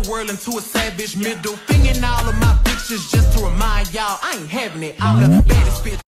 the world into a savage middle. Finging all of my pictures just to remind y'all I ain't having it. I'm the baddest bitch.